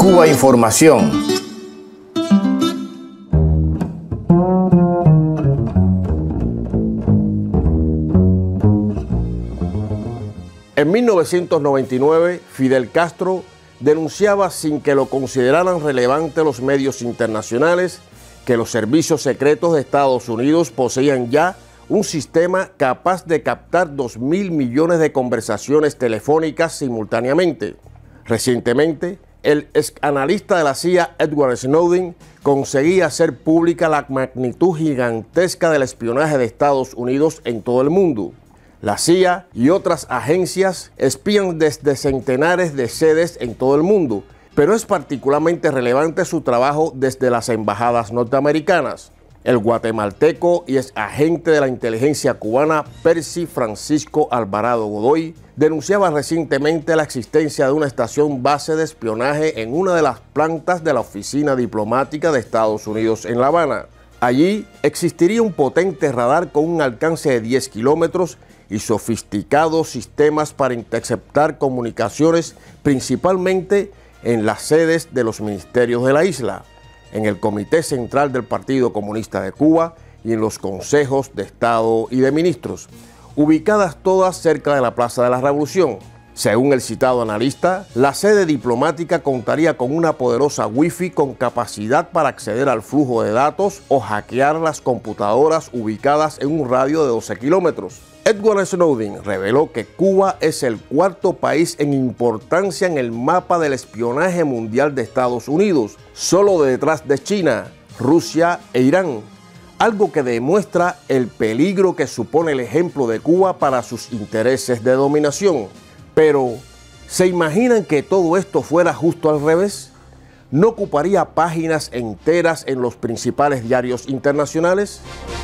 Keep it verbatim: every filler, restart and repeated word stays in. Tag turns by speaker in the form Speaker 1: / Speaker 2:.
Speaker 1: Cuba Información.
Speaker 2: En mil novecientos noventa y nueve, Fidel Castro denunciaba, sin que lo consideraran relevante los medios internacionales, que los servicios secretos de Estados Unidos poseían ya un sistema capaz de captar dos mil millones de conversaciones telefónicas simultáneamente. Recientemente, el ex analista de la C I A, Edward Snowden, conseguía hacer pública la magnitud gigantesca del espionaje de Estados Unidos en todo el mundo. La C I A y otras agencias espían desde centenares de sedes en todo el mundo, pero es particularmente relevante su trabajo desde las embajadas norteamericanas. El guatemalteco y ex agente de la inteligencia cubana Percy Francisco Alvarado Godoy denunciaba recientemente la existencia de una estación base de espionaje en una de las plantas de la oficina diplomática de Estados Unidos en La Habana. Allí existiría un potente radar con un alcance de diez kilómetros y sofisticados sistemas para interceptar comunicaciones, principalmente en las sedes de los ministerios de la isla, en el Comité Central del Partido Comunista de Cuba y en los consejos de Estado y de ministros, ubicadas todas cerca de la Plaza de la Revolución. Según el citado analista, la sede diplomática contaría con una poderosa Wi-Fi con capacidad para acceder al flujo de datos o hackear las computadoras ubicadas en un radio de doce kilómetros. Edward Snowden reveló que Cuba es el cuarto país en importancia en el mapa del espionaje mundial de Estados Unidos, solo detrás de China, Rusia e Irán, algo que demuestra el peligro que supone el ejemplo de Cuba para sus intereses de dominación. Pero, ¿se imaginan que todo esto fuera justo al revés? ¿No ocuparía páginas enteras en los principales diarios internacionales?